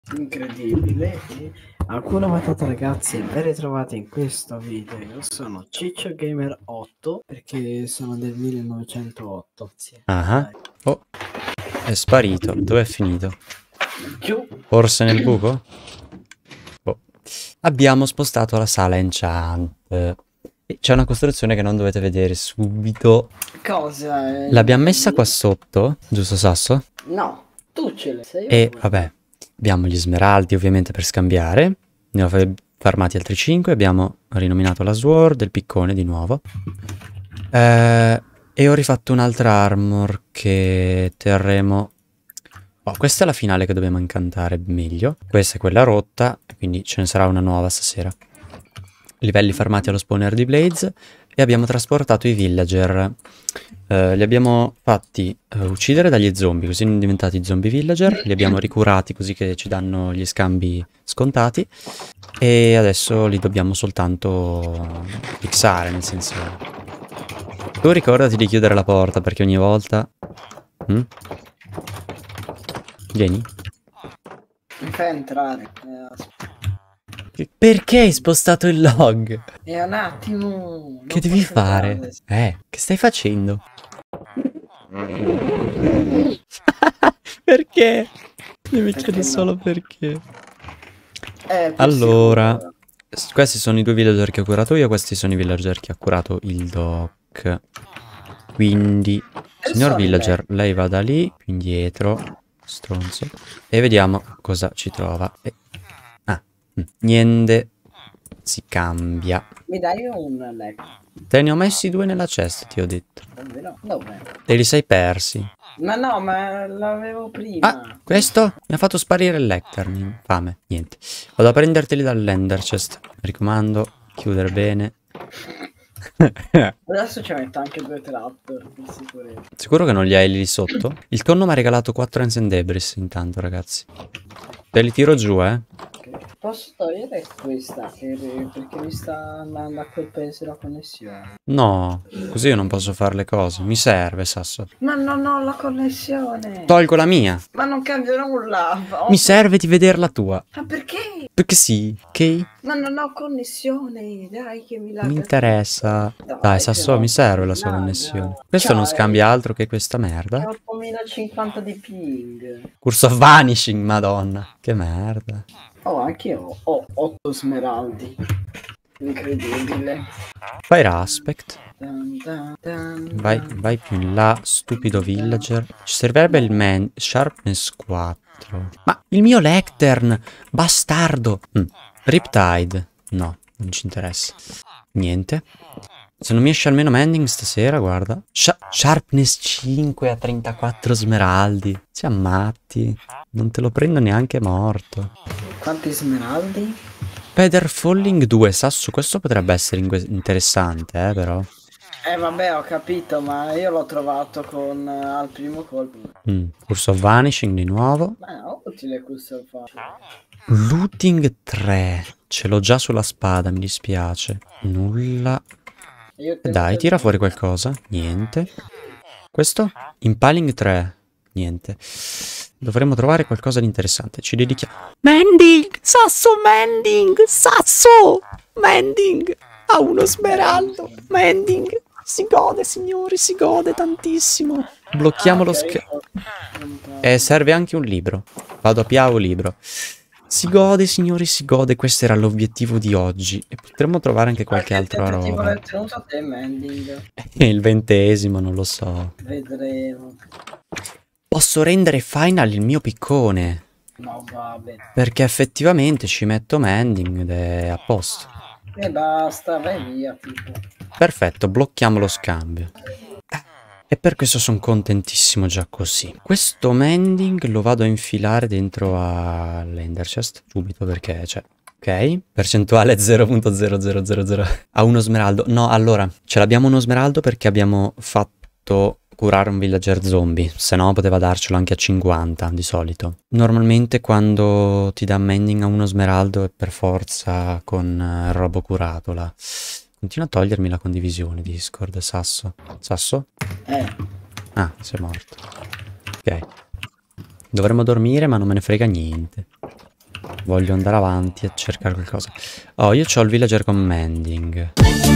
Incredibile. Alcune mettate ragazzi, ben ritrovate in questo video. Io sono Ciccio Gamer 8 perché sono del 1908. Sì, Ah, dai. oh, è sparito. Dov'è finito? Giù. Forse nel buco? Oh. Abbiamo spostato la sala enchant. E c'è una costruzione che non dovete vedere subito. Cosa? L'abbiamo messa qua sotto, giusto Sasso? No, tu ce le sei E ora. vabbè, abbiamo gli smeraldi ovviamente per scambiare. Ne ho farmati altri 5. Abbiamo rinominato la sword, del piccone di nuovo. E ho rifatto un'altra armor che terremo. Oh, questa è la finale che dobbiamo incantare meglio. Questa è quella rotta, quindi ce ne sarà una nuova stasera. Livelli farmati allo spawner di Blades. E abbiamo trasportato i villager. Li abbiamo fatti uccidere dagli zombie, così sono diventati zombie villager. Li abbiamo ricurati così che ci danno gli scambi scontati. E adesso li dobbiamo soltanto fixare, nel senso... Tu ricordati di chiudere la porta perché ogni volta... Vieni. Mi fai entrare. Perché hai spostato il log? E un attimo. Che devi fare? Che stai facendo? Perché? Devi chiedere solo perché. Allora, questi sono i due villager che ho curato io, questi sono i villager che ha curato il doc. Quindi, signor villager, lei va da lì, più indietro, stronzo, e vediamo cosa ci trova. Niente, si cambia. Mi dai un letto? Te ne ho messi 2 nella cesta, ti ho detto. Davvero? Dove? Te li sei persi. Ma no, ma l'avevo prima. Ah, questo mi ha fatto sparire il lectern. Fame, niente. Vado a prenderteli dall'ender chest. Mi raccomando, chiudere bene. Adesso ci metto anche 2 trap per sicurezza. Sicuro che non li hai lì sotto? Il tonno mi ha regalato 4 Ensen Debris intanto, ragazzi. Te li tiro giù, eh. Posso togliere questa perché mi sta andando a quel paese la connessione. No, così io non posso fare le cose. Mi serve, Sasso. Ma non ho la connessione. Tolgo la mia. Ma non cambia nulla. Mi serve di vedere la tua. Ma perché? Perché sì, ok? Ma non ho connessione. Dai che mi Mi interessa. Dai, Sasso, mi serve la sua connessione. Questo non scambia altro che questa merda. 8050 di ping. Curse of Vanishing, madonna. Che merda. Oh, anche io ho 8 smeraldi. Incredibile. Fire Aspect. Dun, dun, dun, Vai più in là, stupido villager. Ci servirebbe il Sharpness 4. Ma il mio Lectern, bastardo. Riptide. No, non ci interessa. Niente. Se non mi esce almeno Mending stasera, guarda. Sharpness 5 a 34 smeraldi. Siamo matti. Non te lo prendo neanche morto. Quanti smeraldi? Feather Falling 2, Sasso, questo potrebbe essere interessante, però. Vabbè, ho capito, ma io l'ho trovato con al primo colpo. Curse of Vanishing di nuovo. Ma è utile questo fa. Looting 3. Ce l'ho già sulla spada, mi dispiace. Nulla. Dai, tira fuori qualcosa. Niente. Questo? Impaling 3. Niente. Dovremmo trovare qualcosa di interessante. Ci dedichiamo. Mending! Sasso, Mending! Sasso! Mending! Ha uno smeraldo! Mending! Si gode, signori, si gode tantissimo. Blocchiamo lo schermo. Serve anche un libro. Vado a piavo libro. Si gode, signori, si gode. Questo era l'obiettivo di oggi. E potremmo trovare anche qualche altra roba. Il 20°, non lo so. Vedremo. Posso rendere final il mio piccone. No, vabbè. Perché effettivamente ci metto mending ed è a posto. E basta, vai via, tipo. Perfetto, blocchiamo lo scambio. E per questo sono contentissimo già così. Questo mending lo vado a infilare dentro all'ender chest subito perché c'è. Ok, percentuale 0.0000 a uno smeraldo. No, allora, ce l'abbiamo uno smeraldo perché abbiamo fatto curare un villager zombie, se no poteva darcelo anche a 50 di solito. Normalmente quando ti dà mending a uno smeraldo è per forza con il robo curato là. Continua a togliermi la condivisione di Discord, Sasso. Sasso? Ah, sei morto. Ok. Dovremmo dormire ma non me ne frega niente. Voglio andare avanti a cercare qualcosa. Oh, io c'ho il villager con mending.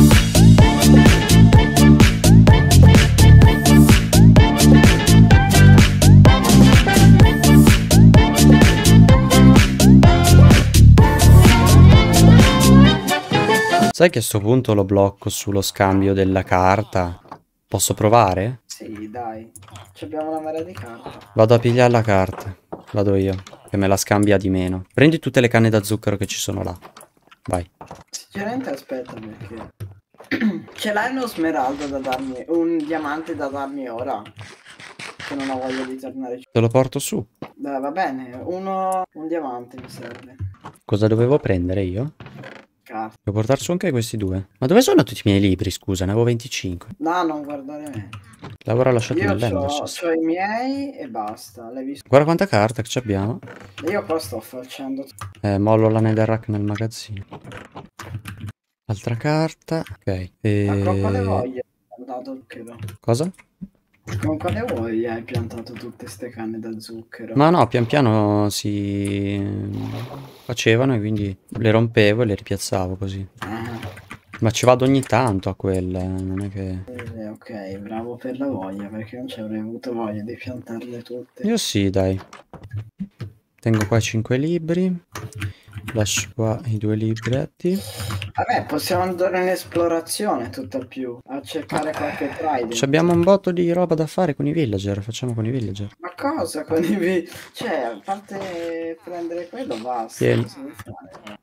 Sai che a sto punto lo blocco sullo scambio della carta? Posso provare? Sì, dai. Abbiamo una marea di carte. Vado a pigliare la carta. Vado io, che me la scambia di meno. Prendi tutte le canne da zucchero che ci sono là. Vai. Sinceramente aspetta perché... Ce l'hai uno smeraldo da darmi... Un diamante da darmi ora? Che non ho voglia di tornare. Te lo porto su. Beh, va bene. Un diamante mi serve. Cosa dovevo prendere io? Carta. Devo portare su anche questi due. Ma dove sono tutti i miei libri, scusa? Ne avevo 25. No, non guardare me. L'avrò lasciato Io nell'Enderchest. c'ho i miei e basta. L'hai visto? Guarda quanta carta che ci abbiamo. Io qua sto facendo... Mollo la netherrack nel magazzino. Altra carta. Ok. Ma con quale voglia hai piantato zucchero? Cosa? Con quale voglia hai piantato tutte ste canne da zucchero? Ma no, pian piano si facevano e quindi le rompevo e le ripiazzavo così. Ma ci vado ogni tanto a quelle, non è che... Ok, bravo per la voglia, perché non ci avrei avuto voglia di piantarle tutte. Io sì, dai. Tengo qua 5 libri. Lascio qua i 2 libretti. Vabbè, possiamo andare in esplorazione tutt'al più, a cercare qualche trident. Abbiamo un botto di roba da fare con i villager, facciamo con i villager. Ma cosa con i cioè, a parte prendere quello basta. Tieni. Cosa vuoi fare?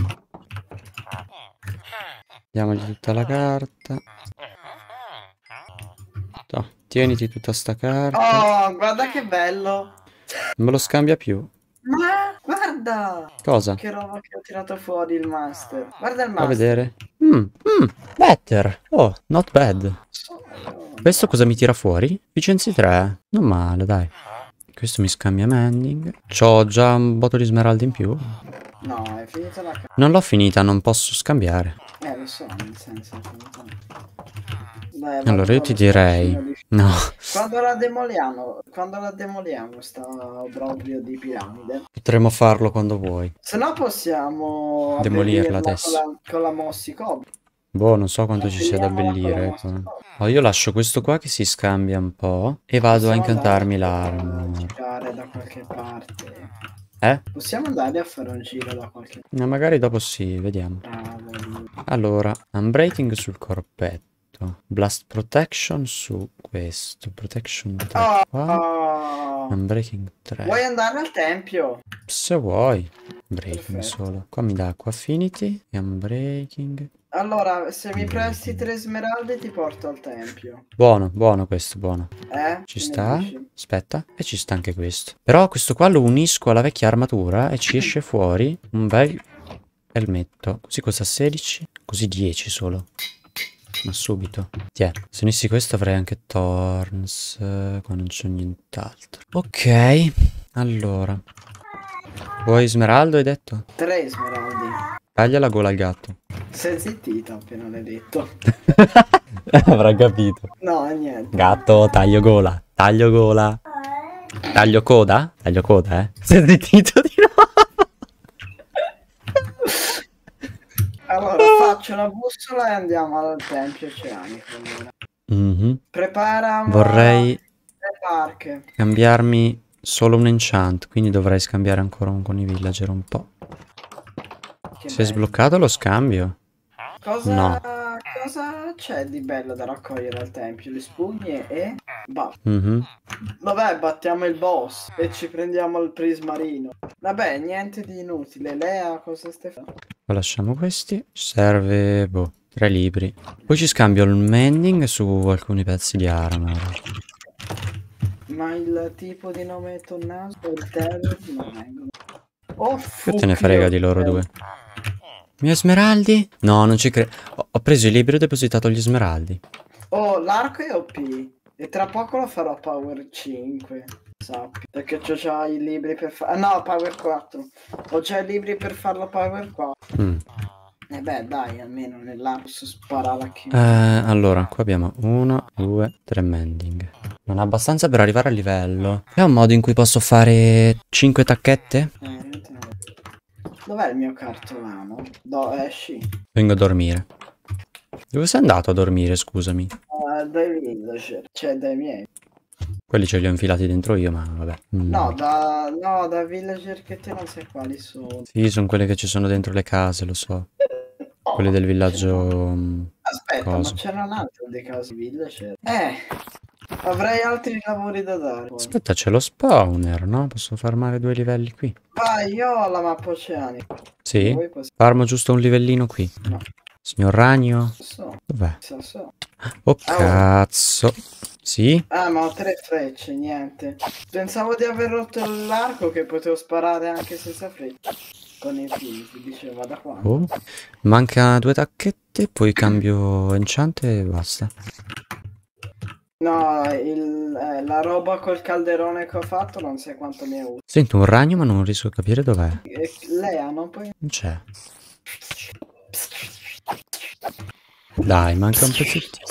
Diamogli tutta la carta. No, tieniti tutta sta carta. Oh, guarda che bello! Non me lo scambia più. Ma guarda! Cosa? Che roba che ho tirato fuori il master. Guarda il Fa master. vedere. Better. Oh, not bad. Questo cosa mi tira fuori? Efficiency 3. Non male, dai. Questo mi scambia mending. C'ho già un botto di smeraldi in più. No, è finita la carta. Non l'ho finita, non posso scambiare. Lo so, nel senso è finita. Dai, Allora io ti direi... No. Quando la demoliamo sta obbrobrio di piramide. Potremmo farlo quando vuoi. Se no possiamo Demolirla abbellirla adesso. con la mossicobra. Boh, non so quanto ci sia da abbellire. Oh, io lascio questo qua che si scambia un po' e vado a incantarmi l'arma. Girare da qualche parte. Possiamo andare a fare un giro da qualche parte. Magari dopo sì, vediamo. Bravo. Allora, Unbreaking sul corpetto. Blast Protection su questo. Protection 3 qua. Unbreaking 3. Vuoi andare al tempio? Se vuoi. Breaking Perfetto. solo. Qua mi dà acqua affinity e Unbreaking. Allora, se mi presti 3 smeraldi ti porto al tempio. Buono, buono questo, buono. Che Ci ne sta? dici? Aspetta. E ci sta anche questo. Però questo qua lo unisco alla vecchia armatura e ci esce fuori un bel elmetto. Così costa 16, così 10 solo. Ma subito. Tiè, se unissi questo avrei anche Thorns. Qua non c'è nient'altro. Ok, allora. Vuoi smeraldo, hai detto? 3 smeraldi. Taglia la gola al gatto. Sei zittito appena l'hai detto. Avrà capito. No, niente. Gatto, taglio gola. Taglio gola. Taglio coda? Taglio coda, eh? Sei zittito di nuovo. Allora, faccio una bussola e andiamo al tempio oceanico. Allora. Prepara Vorrei le barche. cambiarmi solo un enchant, quindi dovrei scambiare ancora con i villager un po'. Si è sbloccato lo scambio? Cosa c'è di bello da raccogliere al tempio? Le spugne e... basta. Vabbè, battiamo il boss e ci prendiamo il prismarino. Vabbè, niente di inutile. Lea, cosa stai facendo? Poi lasciamo questi. Ci serve, boh, 3 libri. Poi ci scambio il mending su alcuni pezzi di armor. Ma il tipo di nome Tommaso e il terzo non vengono. Oh, Che te ne frega di loro due? Miei smeraldi? No, non ci credo. Ho preso i libri e ho depositato gli smeraldi. Oh, l'arco è OP. E tra poco lo farò Power 5. Sappi. Perché c'ho già i libri per farlo. No, Power 4. Ho già i libri per farlo Power 4. E beh, dai, almeno nell'arco sparare a chi. Allora, qua abbiamo 1, 2, 3 mending. Non è abbastanza per arrivare a livello. È un modo in cui posso fare 5 tacchette? Dov'è il mio cartolano? Esci. Vengo a dormire. Dove sei andato a dormire, scusami? Dai villager, cioè dai miei. Quelli ce li ho infilati dentro io, ma vabbè. No, da villager che te non sai quali sono. Sì, sono quelle che ci sono dentro le case, lo so. Quelli del villaggio... Aspetta, coso. ma c'era un altro dei casi villager. Avrei altri lavori da dare. Poi. Aspetta, c'è lo spawner, no? Posso farmare 2 livelli qui. Vai, io ho la mappa oceanica. Sì? Farmo giusto un livellino qui. No. Signor Ragno? So. Dov'è? So. Oh, cazzo. Sì? Ah, ma ho 3 frecce, niente. Pensavo di aver rotto l'arco che potevo sparare anche senza frecce. Con i fili, si diceva da qua. Oh. Manca 2 tacchette, poi cambio enchant e basta. No, la roba col calderone che ho fatto non sai quanto mi è utile. Sento un ragno ma non riesco a capire dov'è. Lea, non puoi... Non c'è. Dai, manca un pezzettino.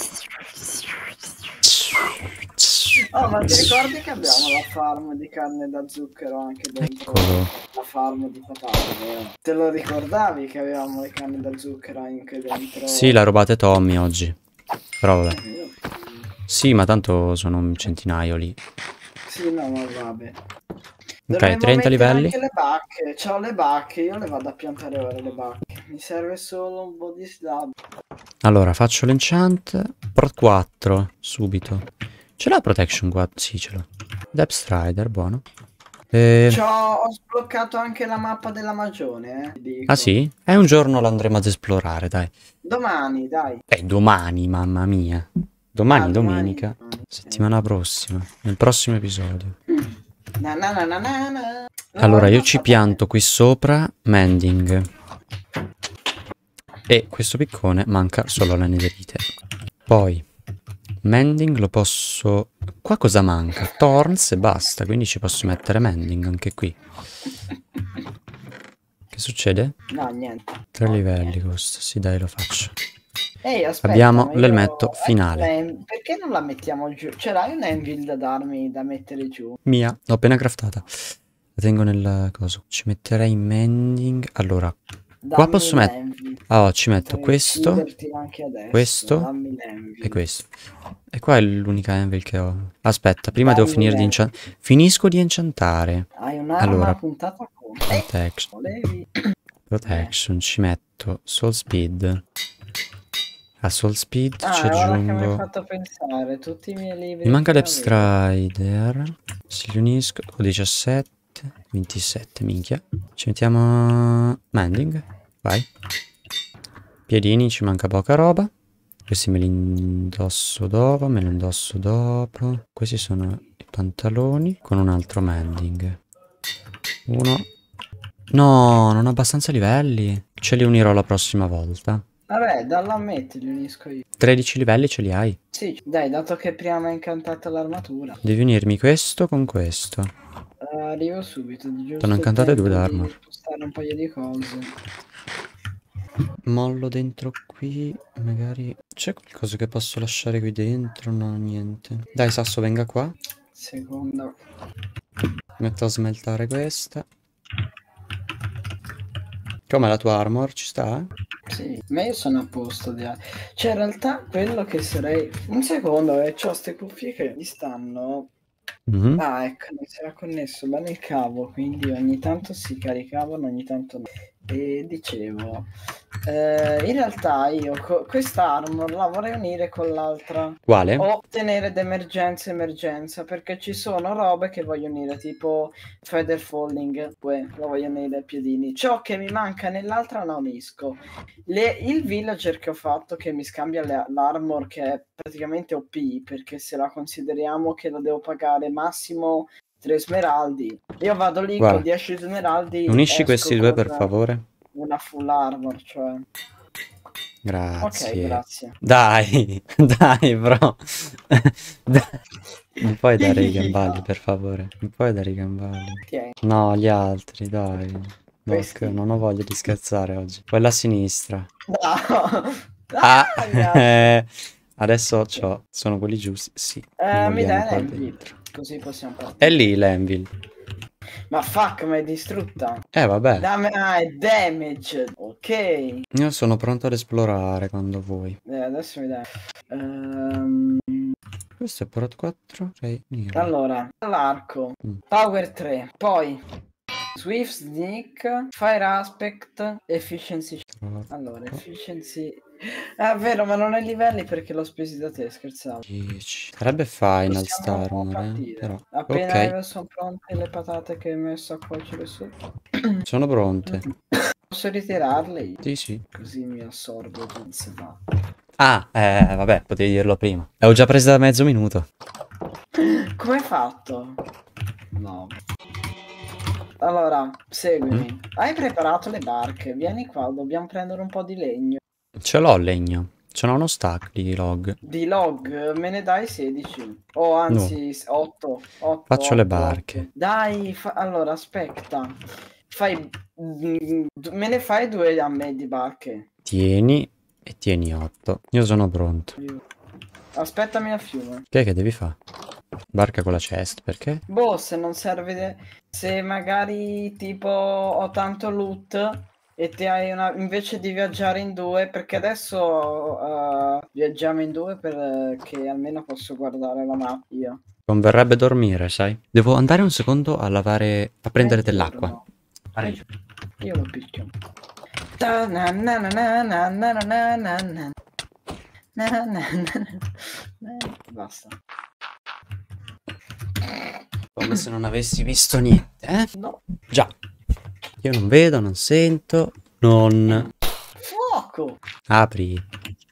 Oh, ma ti ricordi che abbiamo la farm di carne da zucchero anche dentro? Eccolo. La farm di patate, vero? Te lo ricordavi che avevamo le canne da zucchero anche dentro? Sì, la rubate Tommy oggi. Però vabbè. Sì, ma tanto sono un centinaio lì. Sì, no, ma vabbè. Ok, 30 livelli. Anche le bacche. C'ho le bacche, io le vado a piantare ora le bacche. Mi serve solo un po' di slab. Allora, faccio l'enchant. Prot 4, subito. Ce l'ha Protection 4? Sì, ce l'ho. Depth Strider, buono. Ho sbloccato anche la mappa della Magione, Ah sì? Un giorno l'andremo ad esplorare, dai. Domani, dai. Domani, mamma mia. Domani, domenica. Settimana prossima. Nel prossimo episodio. Allora, io ci pianto qui sopra Mending. E questo piccone manca solo la netherite. Poi Mending lo posso... Qua cosa manca? Thorns e basta, quindi ci posso mettere Mending anche qui. Che succede? No, niente. 3 livelli costa, sì dai lo faccio. Ehi, aspetta, abbiamo l'elmetto finale. Perché non la mettiamo giù? Ce l'hai un anvil da darmi, da mettere giù? Mia, l'ho appena craftata. La tengo nel coso. Ci metterei Mending. Allora, qua posso mettere... Oh, ci metto questo, questo e questo. E qua è l'unica anvil che ho. Aspetta, prima devo finire di enchantare. Finisco di enchantare. Hai un'arma puntata con... Protection, ci metto Soul Speed. A Soul Speed ci aggiungo... Che mi hai fatto pensare, tutti i miei libri... Mi manca Depth Strider. Si riunisco. 17, 27, minchia. Ci mettiamo... Mending. Vai. Piedini, ci manca poca roba. Questi me li indosso dopo, me li indosso dopo. Questi sono i pantaloni con un altro mending. Uno. No, non ho abbastanza livelli. Ce li unirò la prossima volta. Vabbè, dalla metti, li unisco io. 13 livelli ce li hai? Sì, dai, dato che prima mi hai incantato l'armatura. Devi unirmi questo con questo. Arrivo subito. Sono incantate 2 d'armor. Spostare un paio di cose. Mollo dentro qui, magari... C'è qualcosa che posso lasciare qui dentro? No, niente. Dai, Sasso, venga qua. Secondo. Metto a smeltare questa. Come la tua armor? Ci sta? Sì, ma io sono a posto. Cioè, in realtà, quello che sarei... Un secondo, c'ho queste cuffie che mi stanno... Ah, ecco, non si era connesso bene il cavo, quindi ogni tanto si caricavano, ogni tanto no. E dicevo, in realtà io questa armor la vorrei unire con l'altra. Quale? O tenere d'emergenza emergenza, perché ci sono robe che voglio unire, tipo Feather Falling, lo voglio unire ai piedini. Ciò che mi manca nell'altra la unisco. Il villager che ho fatto che mi scambia l'armor, che è praticamente OP, perché se la consideriamo che lo devo pagare massimo 3 smeraldi, io vado lì con 10 smeraldi. Unisci questi due per favore. Una full armor, cioè. Grazie. Ok, grazie. Dai, dai, bro. Mi puoi dare i gambali, per favore? Mi puoi dare i gambali? Tieni. No, gli altri, dai. No, non ho voglia di scherzare oggi. Quella a sinistra. No. Adesso sono quelli giusti. Sì. Mi dai l'Envil, così possiamo partire. È lì l'Envil. Ma fuck, mi hai distrutta. Vabbè. È damage. Ok. Io sono pronto ad esplorare quando vuoi. Adesso mi dai. Questo è Prot 4. Allora, l'arco. Power 3. Poi Swift Sneak, Fire Aspect, Efficiency. Allora, Efficiency. È vero, ma non hai livelli perché l'ho spesi da te, scherzavo. 10. Sarebbe Final Possiamo Star, però. Appena Ok, sono pronte le patate che hai messo a cuocere su. sono pronte. Posso ritirarle? Sì. Così mi assorbo non si fa. Vabbè, potevi dirlo prima. L'avevo già presa da mezzo minuto. Come hai fatto? No. Allora, seguimi. Hai preparato le barche? Vieni qua, dobbiamo prendere un po' di legno. Ce l'ho il legno. Ce n'ho uno stack di log. Di log me ne dai 16. O anzi 8. Faccio le barche. Dai, allora aspetta. Me ne fai 2 a me di barche. Tieni e tieni 8. Io sono pronto. Aspettami al fiume. Che devi fare? Barca con la chest, perché? Boh, se non serve. Se magari tipo ho tanto loot e te hai una. Invece di viaggiare in 2, perché adesso viaggiamo in 2 perché almeno posso guardare la mappa io. Converrebbe dormire, sai? Devo andare un secondo a lavare, a prendere dell'acqua. Io lo picchio. Basta. Come se non avessi visto niente, eh? No. Già. Io non vedo, non sento, non... Fuoco! Apri.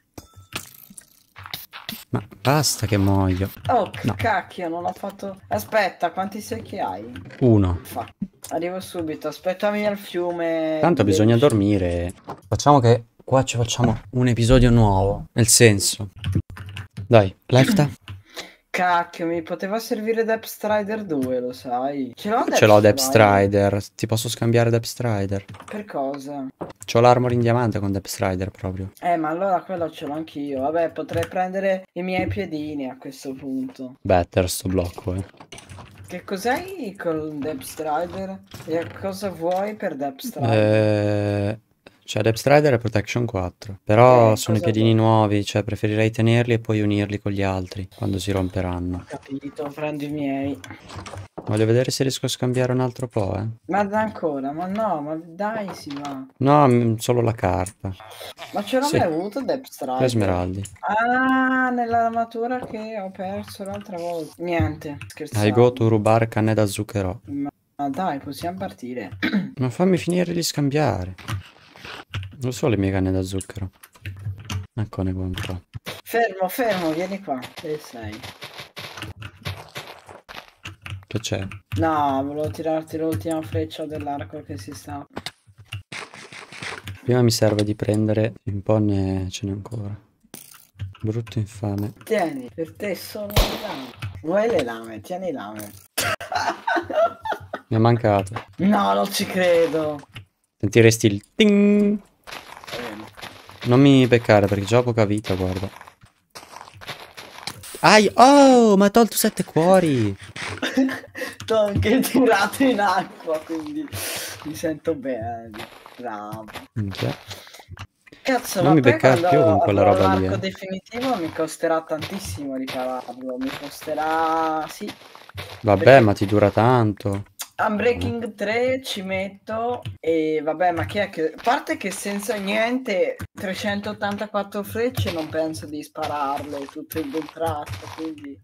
Ma basta che muoio. Oh, No. cacchio, non ho fatto. Aspetta, quanti secchi hai? 1. Arrivo subito, aspettami al fiume. Tanto bisogna dormire. Facciamo che qua ci facciamo un episodio nuovo. Nel senso. Dai, lefta. Cacchio, mi poteva servire Depth Strider 2, lo sai. Ce l'ho Depth Strider. Ti posso scambiare Depth Strider. Per cosa? C'ho l'armor in diamante con Depth Strider proprio. Ma allora quello ce l'ho anch'io. Vabbè, potrei prendere i miei piedini a questo punto. Better sto blocco, Che cos'hai col Depth Strider? E cosa vuoi per Depth Strider? Cioè Depth Strider è Protection 4. Però sono i piedini nuovi, cioè preferirei tenerli e poi unirli con gli altri quando si romperanno. Capito, prendi i miei. Voglio vedere se riesco a scambiare un altro po', Ma ancora, ma no, ma dai, si va. No, solo la carta. Ma ce l'ho mai avuto Depth Strider? 3 smeraldi. Ah, nell'armatura che ho perso l'altra volta. Niente, scherzavo. I go to rubare canne da zucchero. Ma dai, possiamo partire. Ma fammi finire di scambiare. Non so le mie canne da zucchero. Eccone qua un po'. Fermo, vieni qua. Dove sei? Che c'è? No, volevo tirarti l'ultima freccia dell'arco che si sta. Prima mi serve di prendere un po', ce n'è ancora. Brutto infame. Tieni, per te sono le lame. Vuoi le lame? Tieni lame. Mi è mancato. No, non ci credo. Sentiresti il ting. Non mi beccare perché già ho poca vita, guarda. Oh, ma ha tolto 7 cuori. T'ho anche tirato in acqua, quindi mi sento bene. Bravo. Cazzo, non mi beccare più con quella roba lì. L'arco definitivo mi costerà tantissimo ripararlo. Mi costerà... sì. Vabbè, perché... ma ti dura tanto. Unbreaking 3 ci metto e vabbè, ma chi è che... A parte che senza niente 384 frecce non penso di spararle tutto in un tratto, quindi...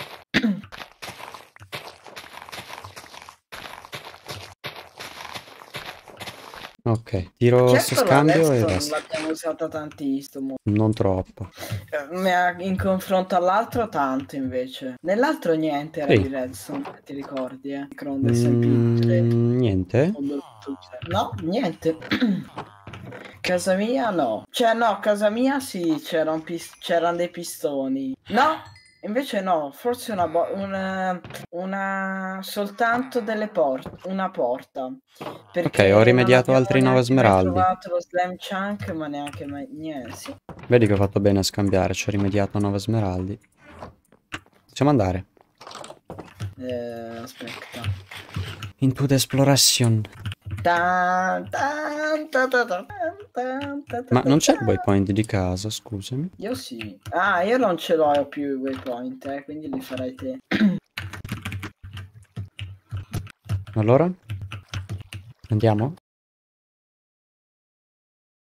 Ok, tiro questo scambio e basta. Non l'abbiamo usata tantissimo. Non troppo. In confronto all'altro tanto invece. Nell'altro niente era di redstone, ti ricordi, niente? No, niente. Casa mia no. Cioè no, casa mia sì, c'erano dei pistoni. No! Invece no, forse una soltanto delle porte, una porta. Ok, ho rimediato altri 9 smeraldi. Ho trovato lo slime chunk, ma neanche niente. Sì. Vedi che ho fatto bene a scambiare, ci ho rimediato 9 smeraldi. Possiamo andare. Aspetta. into the exploration. Ma non c'è il waypoint di casa, scusami. Io sì. Ah, io non ce l'ho più i waypoint, quindi li farai te. Allora? Andiamo?